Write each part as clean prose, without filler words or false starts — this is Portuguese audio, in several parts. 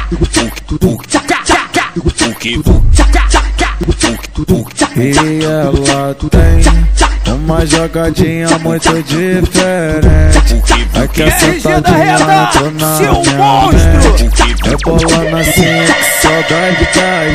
E ela tem uma jogadinha muito diferente. É que a sentadinha entrou na minha mente, rebolando assim, que saudade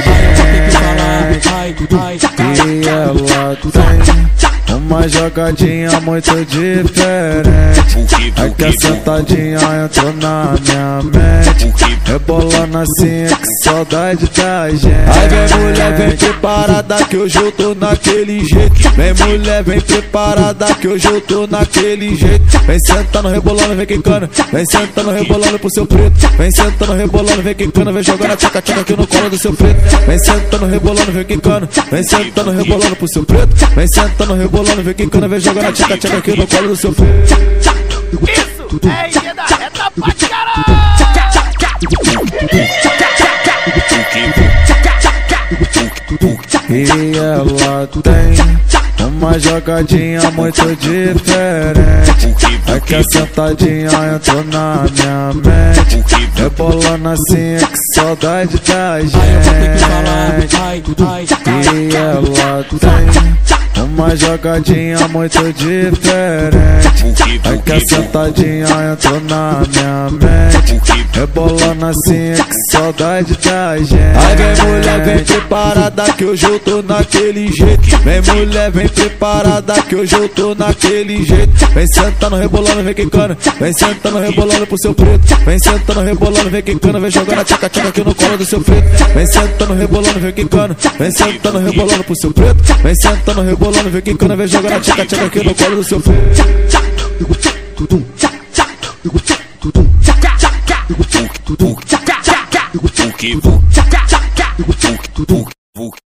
da gente. E ela tem uma jogadinha muito diferente. É que a sentadinha entrou na minha mente, rebolando assim, que saudade da gente. Aí vem mulher, vem preparada que hoje eu tô naquele jeito. Vem mulher, vem preparada que hoje eu tô naquele jeito. Vem sentando, rebolando, vem quicando. Vem sentando, rebolando pro seu preto. Vem sentando, rebolando, vem quicando. Vem jogando a tchaca-tchaca aqui no colo do seu preto. Vem sentando, rebolando, vem quicando. Vem sentando, rebolando pro seu preto. Vem sentando, rebolando, vem quicando. Vem jogando a tchaca-tchaca aqui no colo do seu preto. Isso é ida reta pra caralho. E ela tem uma jogadinha muito diferente. É que a sentadinha entrou na minha mente, rebolando assim, que saudade da gente. E ela tem uma jogadinha muito diferente. É que a sentadinha entrou na minha mente, rebolando assim, que saudade da gente. Aí vem mulher, vem preparada que hoje eu tô naquele jeito. Vem mulher, vem preparada que hoje eu tô naquele jeito. Vem sentando, rebolando, vem quicando. Vem sentando, rebolando pro seu preto. Vem sentando, rebolando, vem quicando. Vem jogando a tchaca-tchaca aqui no colo do seu preto. Vem sentando, rebolando, vem quicando. Vem sentando, rebolando pro seu preto. Vem sentando, rebolando, vem quicando. Vem jogando a tchaca-tchaca aqui no colo do seu preto.